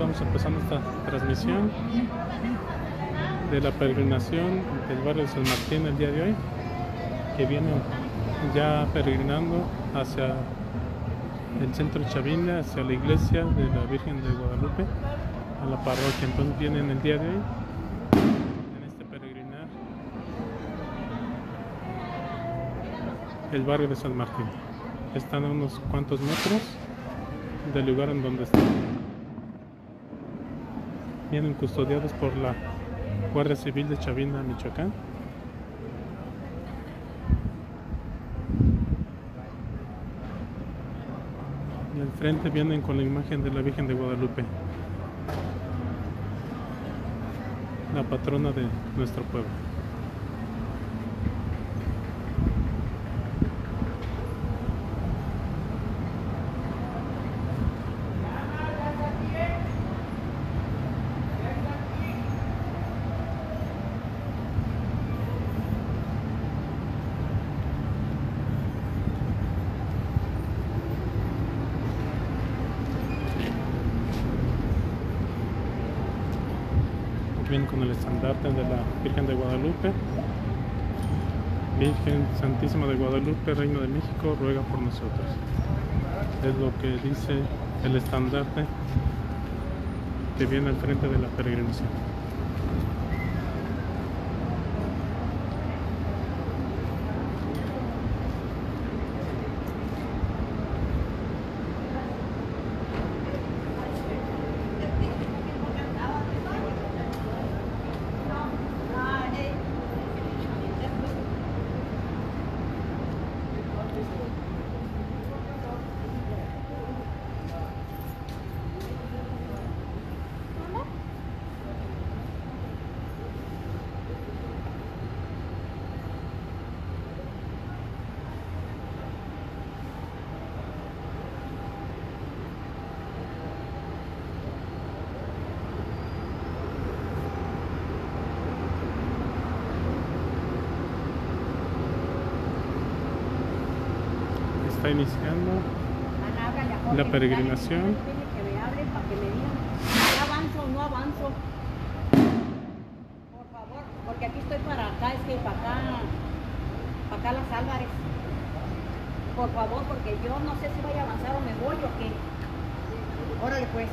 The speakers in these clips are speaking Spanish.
Estamos empezando esta transmisión de la peregrinación del barrio de San Martín el día de hoy, que vienen ya peregrinando hacia el centro de Chavinda, hacia la iglesia de la Virgen de Guadalupe, a la parroquia. Entonces vienen el día de hoy en este peregrinar el barrio de San Martín. Están a unos cuantos metros del lugar en donde están. Vienen custodiados por la Guardia Civil de Chavinda, Michoacán. Y al frente vienen con la imagen de la Virgen de Guadalupe, la patrona de nuestro pueblo. Vienen con el estandarte de la Virgen de Guadalupe. Virgen Santísima de Guadalupe, Reino de México, ruega por nosotros. Es lo que dice el estandarte que viene al frente de la peregrinación. Está iniciando la peregrinación. ¿Avanzo o no avanzo? Por favor, porque aquí estoy para acá, es que para acá las Álvarez. Por favor, porque yo no sé si voy a avanzar o me voy o qué. Órale pues.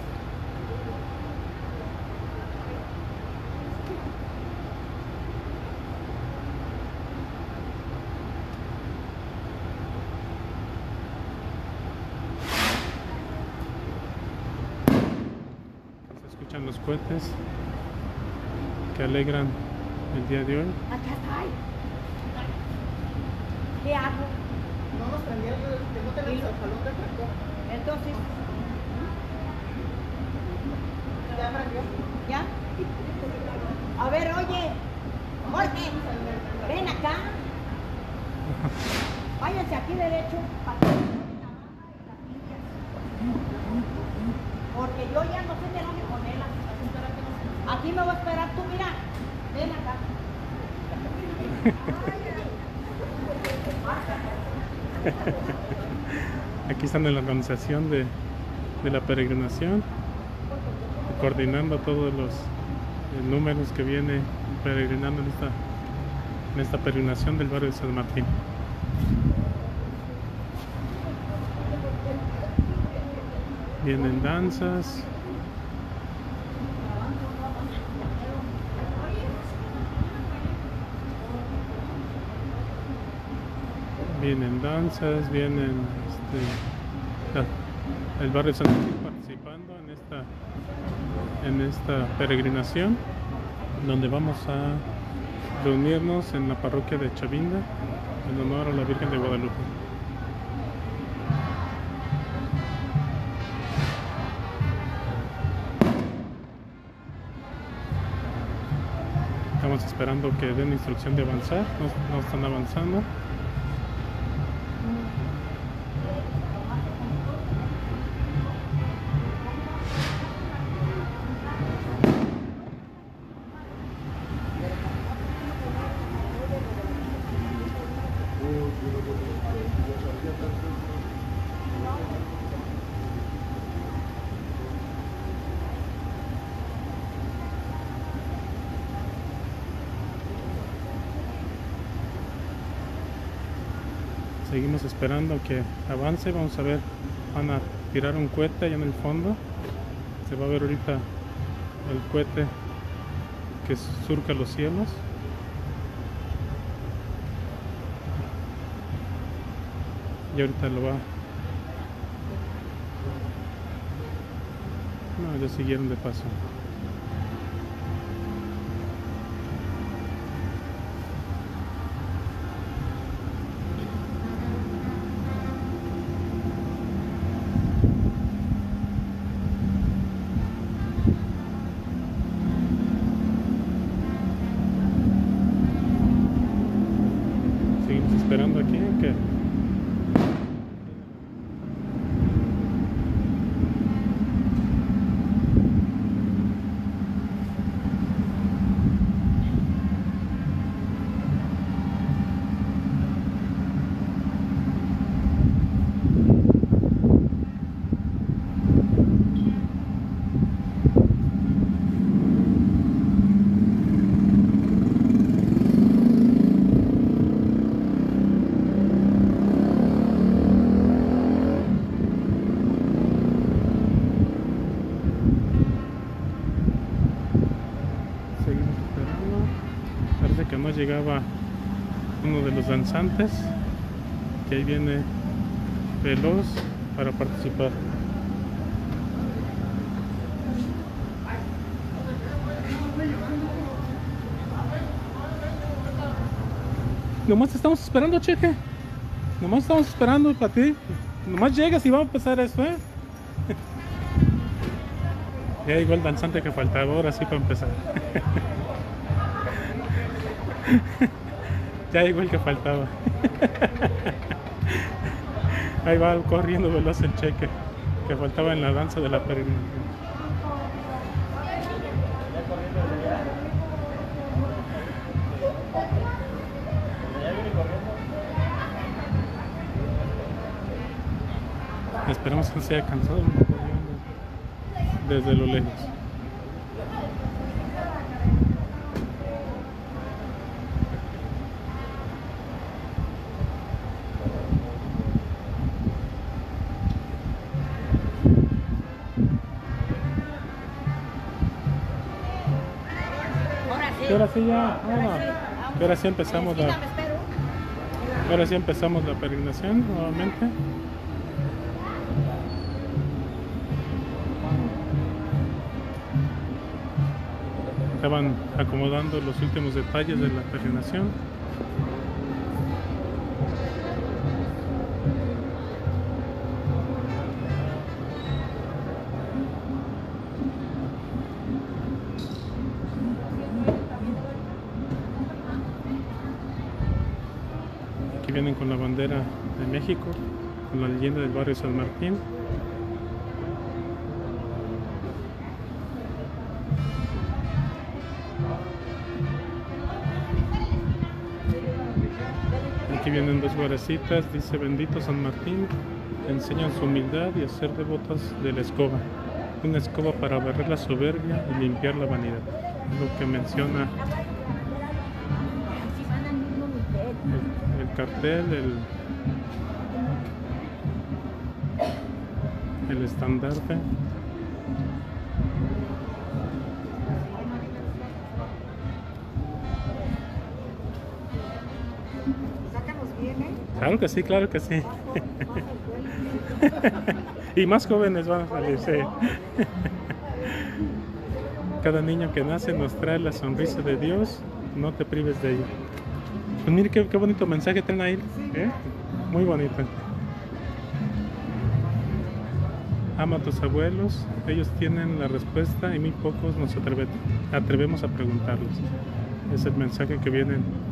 Escuchan los cohetes que alegran el día de hoy. Acá está. ¿Qué hago? No nos prendieron, que no tenemos el salón de tractor. Entonces, Ya prendió. ¿ya? A ver, oye, Jorge, ven acá. Váyanse aquí derecho para que porque yo ya no sé de dónde ponerla. Aquí me voy a esperar tú, mira. Ven acá. Aquí están en la organización de la peregrinación, coordinando todos los números que viene peregrinando en esta peregrinación del barrio de San Martín. Vienen danzas. Vienen danzas, vienen el barrio de San Martín participando en esta peregrinación, donde vamos a reunirnos en la parroquia de Chavinda en honor a la Virgen de Guadalupe. Estamos esperando que den instrucción de avanzar, no están avanzando. Seguimos esperando que avance. Vamos a ver, van a tirar un cohete allá en el fondo. Se va a ver ahorita el cohete que surca los cielos. Y ahorita lo va. No, ya siguieron de paso. Seguimos esperando aquí que seguimos esperando. Parece que no llegaba uno de los danzantes, que ahí viene veloz para participar. Nomás te estamos esperando, Cheque. Nomás estamos esperando para ti. Nomás llegas y va a empezar esto, ¿eh? Ya llegó el danzante que faltaba, ahora sí para empezar. Ya llegó el que faltaba. Ahí va corriendo veloz el Cheque, que faltaba en la danza de la peregrinación. Esperemos que se haya cansado desde lo lejos. Ahora sí ya, ahora sí empezamos la, ahora sí empezamos la peregrinación nuevamente. Estaban acomodando los últimos detalles de la peregrinación. Aquí vienen con la bandera de México, con la leyenda del barrio San Martín. Aquí vienen dos guarecitas, dice: bendito San Martín, te enseñan su humildad y a ser devotos de la escoba. Una escoba para barrer la soberbia y limpiar la vanidad. Es lo que menciona el cartel, el estandarte. Claro que sí, claro que sí. Y más jóvenes van a salir, sí. Cada niño que nace nos trae la sonrisa de Dios, no te prives de ella. Pues mire qué bonito mensaje tienen ahí, ¿eh? Muy bonito. Ama a tus abuelos, ellos tienen la respuesta y muy pocos nos atrevemos a preguntarles. Es el mensaje que viene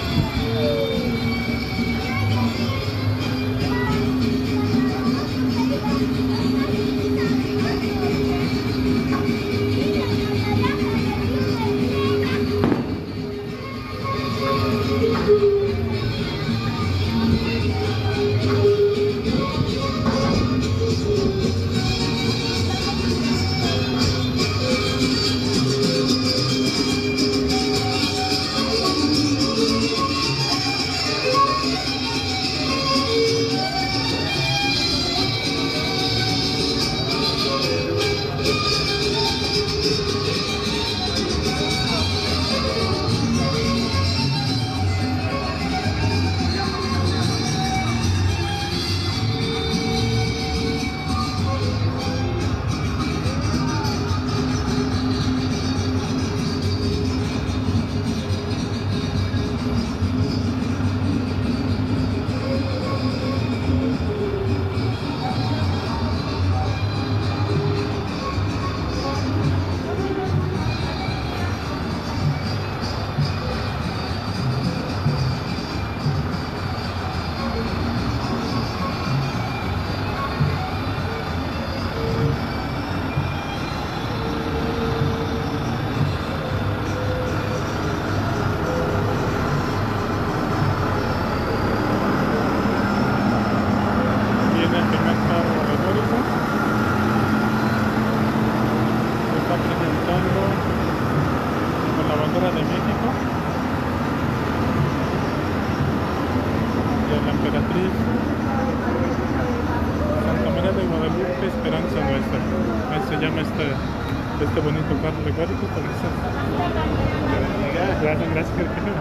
Este bonito carro alegórico con esas. Gracias.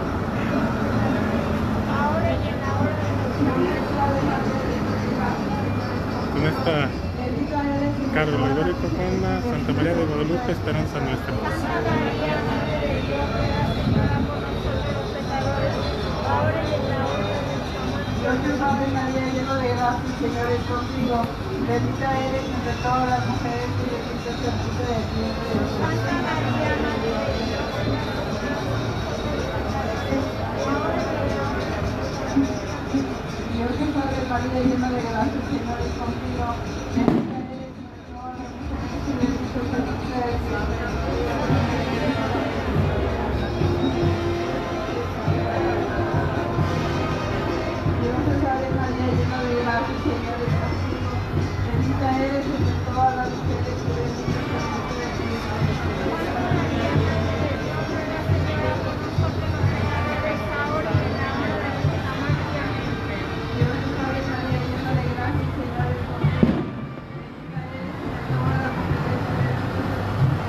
Con esta carro alegórico con la Santa María de Guadalupe, esperanza nuestra. Dios te salve María, llena de gracia, el Señor es contigo. Bendita eres entre todas las mujeres y bendito es el fruto de tu vientre, Jesús. Santa María, Madre de Dios, Dios te salve María, llena de gracia, el Señor es contigo. Bendita eres entre todas las mujeres y bendito es el fruto de tu vientre, Dios te salve María, llena de gracia, el Señor es contigo. Bendita eres entre todas las mujeres y bendito es el fruto de tu Dios te salve María, llena de gracia, el Señor es contigo. Bendita eres entre todas las mujeres y bendito es el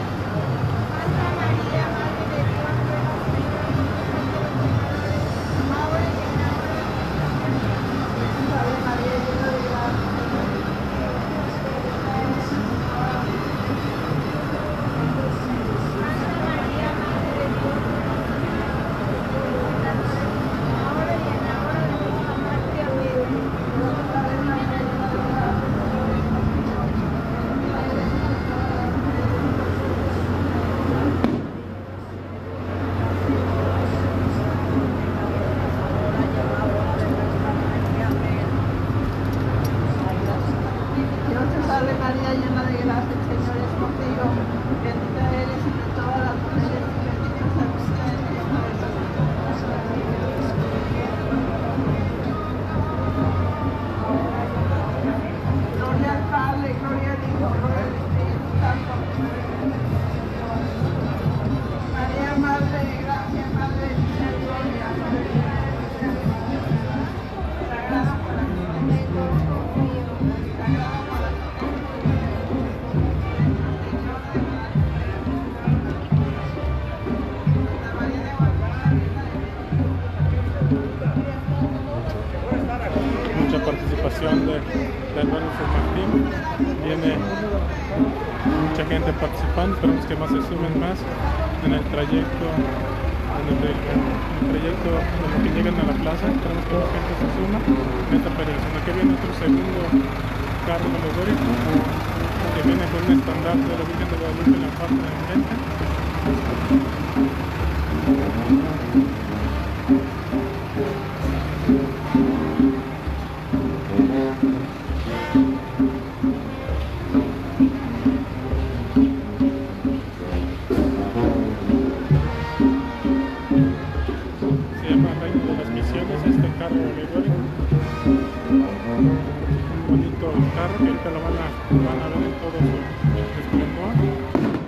Dios te salve María, llena de gracia, el Señor es contigo. Bendita eres entre todas las mujeres y bendito es el fruto de tu vientre. Gloria al Padre, gloria al Hijo, gloria al Espíritu Santo. María, Madre de gracia, Madre de misericordia, Sagrada Corazón de Dios, Sagrada Mucha participación del barrio San Martín. Viene mucha gente participando, esperamos que más se sumen más en el trayecto, en lo que llegan a la plaza. Esperamos que más gente se suma en esta peregrinación. Aquí viene otro segundo carro alegórico que viene con un estandarte de la Virgen de Guadalupe en la parte de enfrente. Se llama Reino de las Misiones este carro alegórico. Un bonito carro que ahorita lo van a ver en todo su esplendor.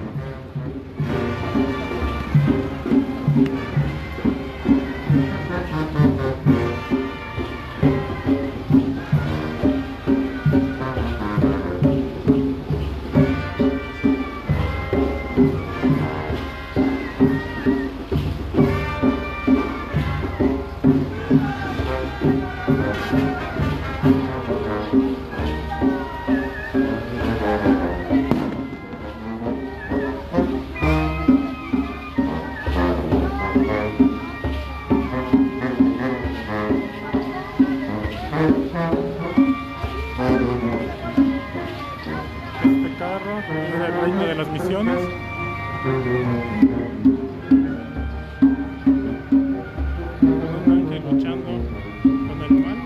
Este carro es el Reino de las Misiones. Un ángel luchando con el mal.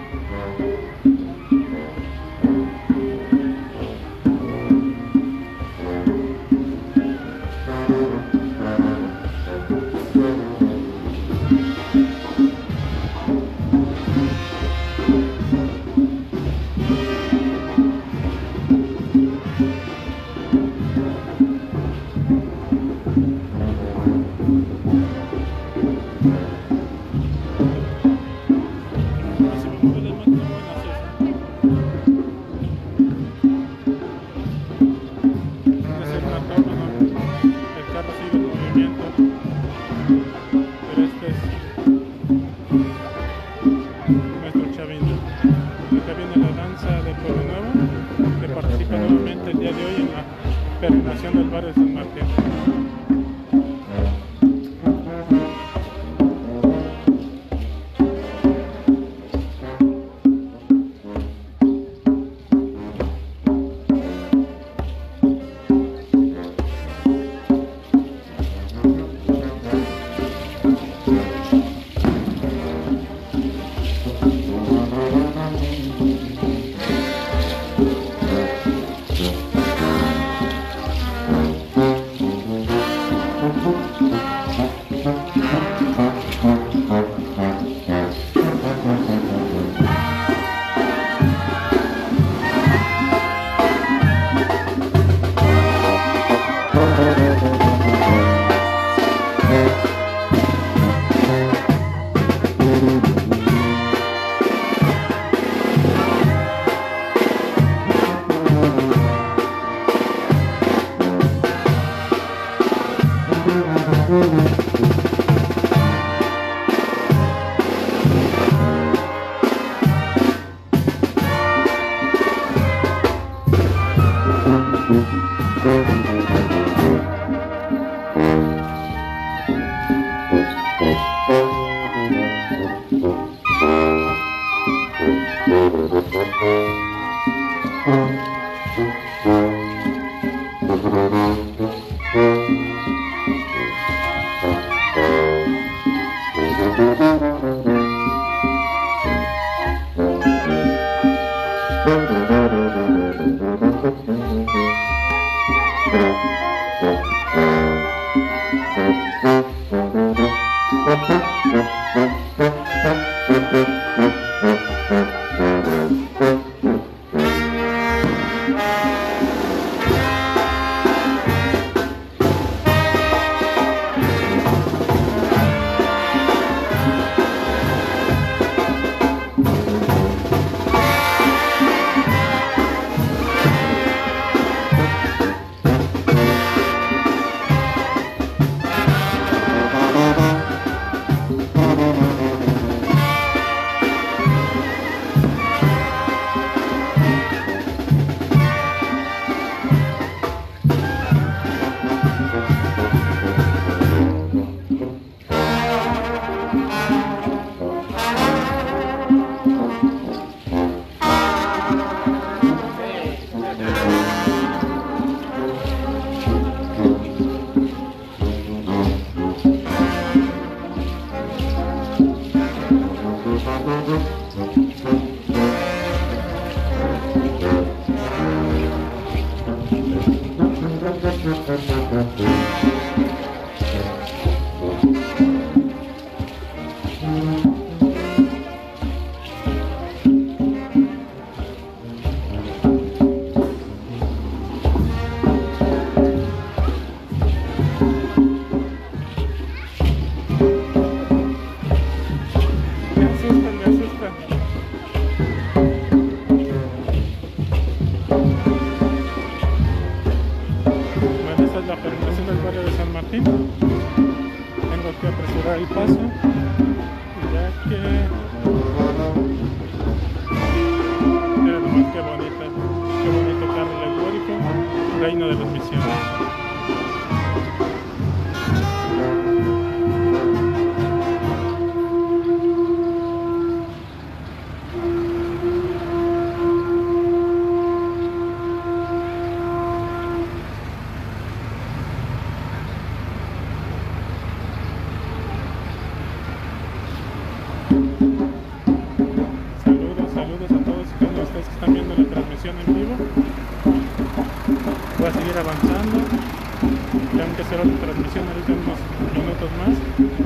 Peregrinación del barrio de San Martín. Tengo que apresurar el paso, ya que mira nomás qué bonito carro alegórico, Reino de las Misiones. Saludos a todos y todas ustedes que están viendo la transmisión en vivo. Voy a seguir avanzando. Tengo que hacer otra transmisión ahorita en unos minutos más.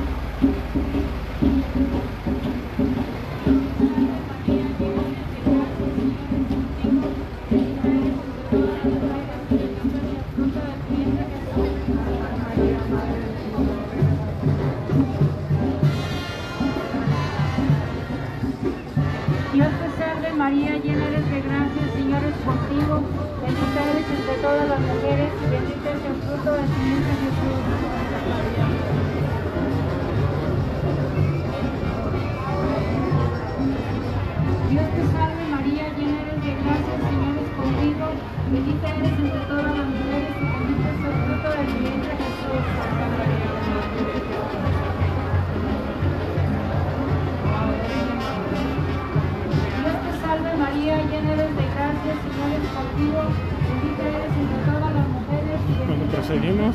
Dios te salve María, llena eres de gracia, el Señor es contigo, bendita eres entre todas las mujeres y bendito es el fruto de tu vientre Jesús. Dios te salve María, llena eres de gracia, el Señor es contigo, bendita eres entre todas las mujeres y bendito es el fruto de tu vientre Jesús. María, llena eres de gracia, el Señor es contigo, bendita eres entre todas las mujeres y bendito. Bueno, proseguimos.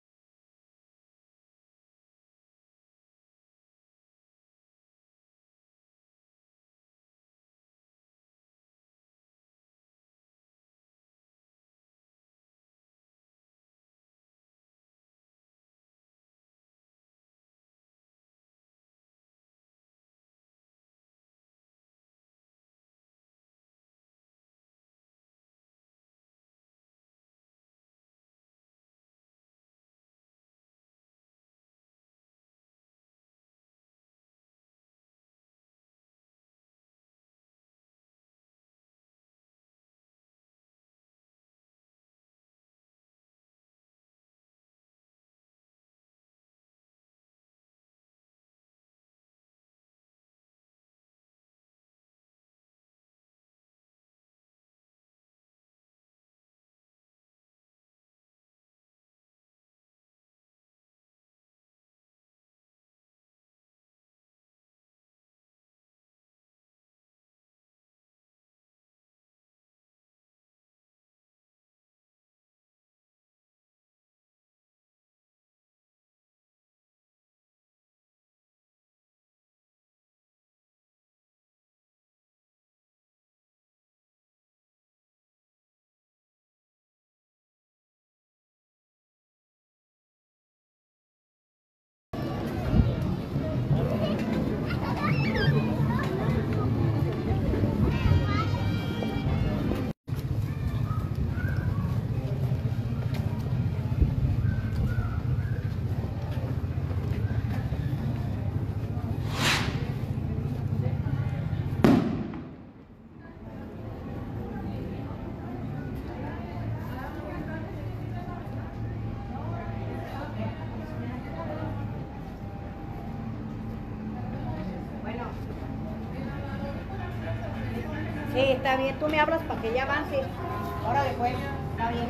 Sí, está bien, tú me hablas para que ya avance. Ahora después, está bien.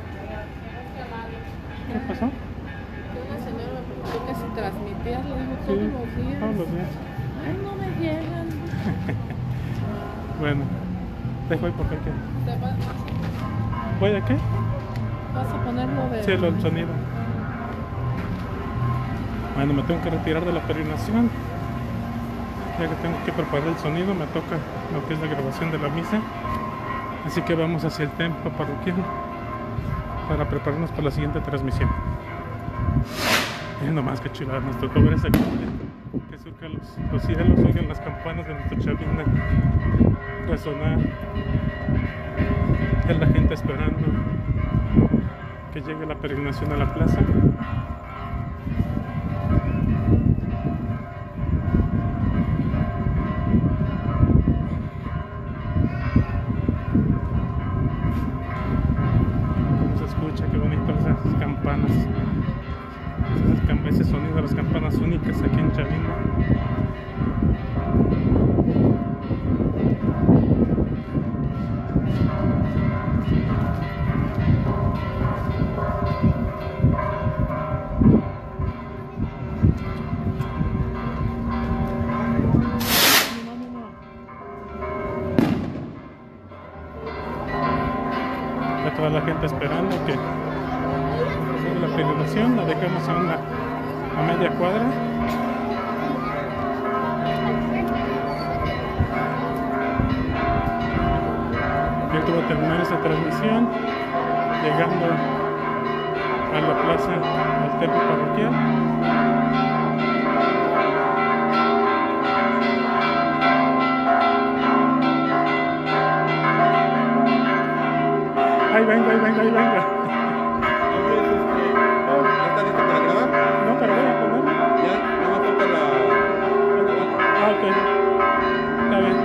¿Qué pasó? Que una señora me preguntó que si transmitías, le digo todos los días. Todos los días. Ay, no me llegan. Bueno, dejo ahí porque hay que... ¿Te vas, ¿Voy a qué? vas a ponerlo de...? Sí, el sonido. Bueno, me tengo que retirar de la peregrinación. ya que tengo que preparar el sonido, me toca lo que es la grabación de la misa. Así que vamos hacia el templo parroquial para prepararnos para la siguiente transmisión. Miren nomás que chulada, nos tocó ver esa gente que surca los cielos, oigan las campanas de nuestra Chavina resonar. Es la gente esperando que llegue la peregrinación a la plaza. Como se escucha, qué bonito esas campanas. Ese sonido de las campanas únicas aquí en Chavina. Ya toda la gente esperando que la peregrinación la dejamos a media cuadra. Ya tuvo que terminar esta transmisión llegando a la plaza, al templo parroquial. Ahí venga. ¿Ya está listo para grabar? No, pero voy a ponerlo. Ya, no me falta la... Ah, ok. Está bien.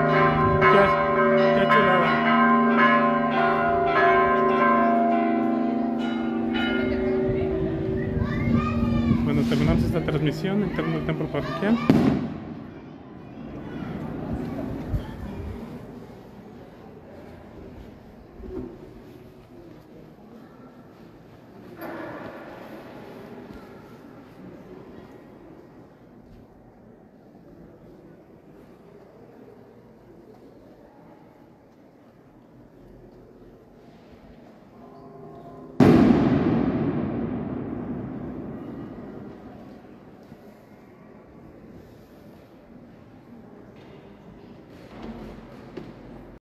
Qué chulada. Bueno, terminamos esta transmisión entrando al templo parroquial.